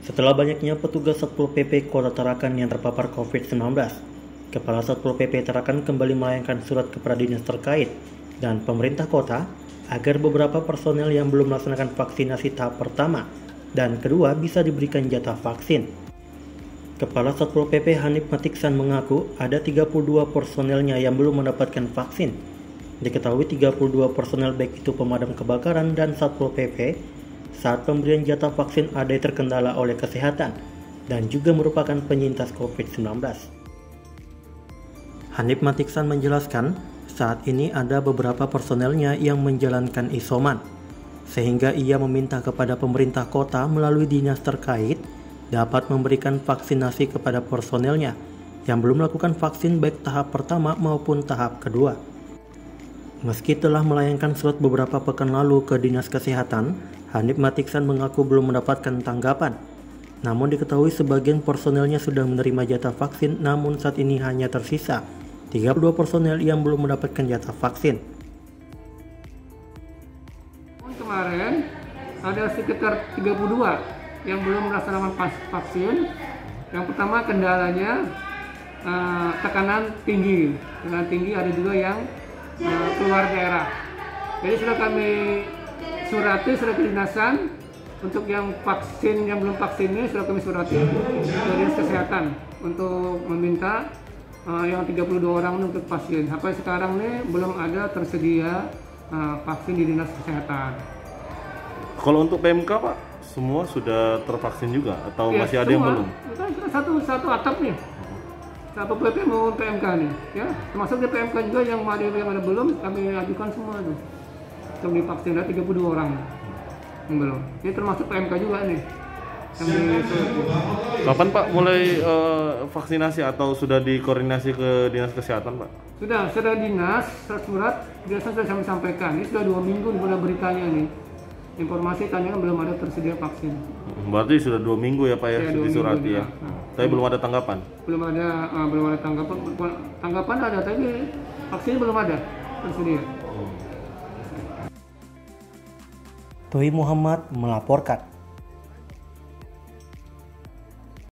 Setelah banyaknya petugas Satpol PP Kota Tarakan yang terpapar COVID-19, Kepala Satpol PP Tarakan kembali melayangkan surat kepada dinas terkait dan pemerintah kota agar beberapa personel yang belum melaksanakan vaksinasi tahap pertama dan kedua bisa diberikan jatah vaksin. Kepala Satpol PP Hanif Matiksan mengaku ada 32 personelnya yang belum mendapatkan vaksin. Diketahui 32 personel baik itu pemadam kebakaran dan Satpol PP saat pemberian jatah vaksin ada terkendala oleh kesehatan dan juga merupakan penyintas COVID-19. Hanif Matiksan menjelaskan saat ini ada beberapa personelnya yang menjalankan isoman, sehingga ia meminta kepada pemerintah kota melalui dinas terkait dapat memberikan vaksinasi kepada personelnya yang belum melakukan vaksin baik tahap pertama maupun tahap kedua. Meski telah melayangkan surat beberapa pekan lalu ke Dinas Kesehatan, Hanif Matiksan mengaku belum mendapatkan tanggapan. Namun diketahui sebagian personelnya sudah menerima jatah vaksin, namun saat ini hanya tersisa 32 personel yang belum mendapatkan jatah vaksin. Kemarin ada sekitar 32 yang belum melaksanakan vaksin. Yang pertama kendalanya tekanan tinggi. Tekanan tinggi ada juga yang keluar daerah. Jadi sudah kami surati, sudah kedinasan untuk yang vaksin yang belum vaksin ini sudah kami surati ke dinas kesehatan untuk meminta yang 32 orang untuk vaksin. Sampai sekarang nih belum ada tersedia vaksin di dinas kesehatan. Kalau untuk PMK Pak, semua sudah tervaksin juga atau ya, masih ada semua, yang belum? Kita satu atap nih. Satu PP mau PMK nih, ya. Termasuk di PMK juga yang ada belum kami ajukan semua tuh. Untuk divaksin ada 32 orang yang belum. Ini termasuk PMK juga nih. Kapan Pak mulai vaksinasi atau sudah dikoordinasi ke dinas kesehatan Pak? Sudah dinas, surat biasa sudah kami sampaikan. Ini sudah 2 minggu pada beritanya nih. Informasi tanya belum ada tersedia vaksin. Berarti sudah 2 minggu ya Pak ya, disurati ya. Tapi belum ada tanggapan? Belum ada tanggapan. Tanggapan ada, tapi vaksin belum ada tersedia. Tohi Muhammad melaporkan.